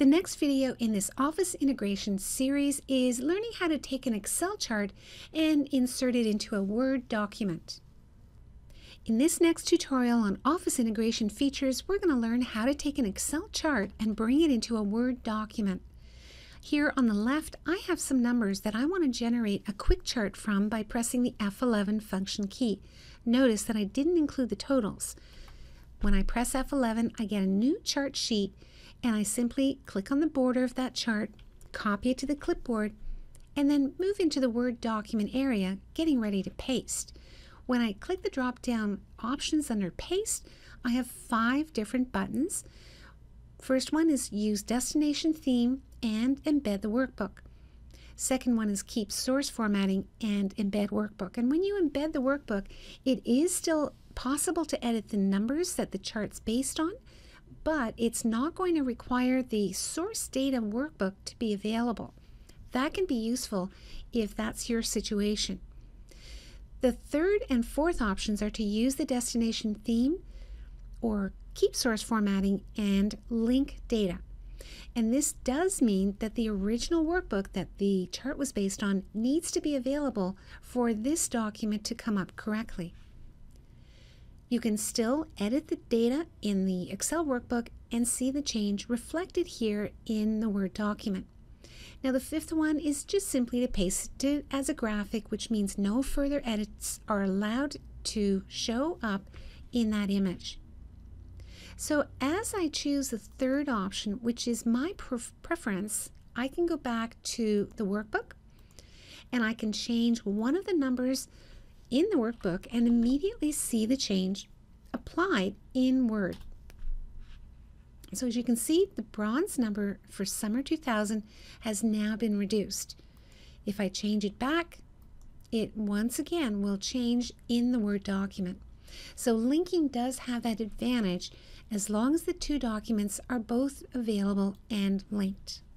The next video in this Office integration series is learning how to take an Excel chart and insert it into a Word document. In this next tutorial on Office integration features, we're going to learn how to take an Excel chart and bring it into a Word document. Here on the left, I have some numbers that I want to generate a quick chart from by pressing the F11 function key. Notice that I didn't include the totals. When I press F11, I get a new chart sheet, and I simply click on the border of that chart, copy it to the clipboard, and then move into the Word document area, getting ready to paste. When I click the drop-down options under Paste, I have 5 different buttons. First one is Use Destination Theme and Embed the Workbook. Second one is Keep Source Formatting and Embed Workbook. And when you embed the workbook, it is still possible to edit the numbers that the chart's based on, but it's not going to require the source data workbook to be available. That can be useful if that's your situation. The third and fourth options are to use the destination theme or keep source formatting and link data. And this does mean that the original workbook that the chart was based on needs to be available for this document to come up correctly. You can still edit the data in the Excel workbook and see the change reflected here in the Word document. Now the fifth one is just simply to paste it as a graphic, which means no further edits are allowed to show up in that image. So as I choose the third option, which is my preference, I can go back to the workbook and I can change one of the numbers in the workbook and immediately see the change applied in Word. So as you can see, the bronze number for summer 2000 has now been reduced. If I change it back, it once again will change in the Word document. So linking does have that advantage as long as the two documents are both available and linked.